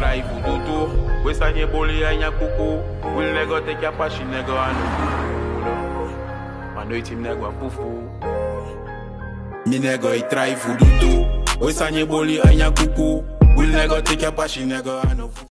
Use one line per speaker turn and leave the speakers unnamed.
try voodoo too. We sanye boli anya kuku. Will nego take your passion nego anu. Man know him nego a pufu. Me nego I try voodoo too. We sanye boli anya kuku. Will nego take your passion nego anu.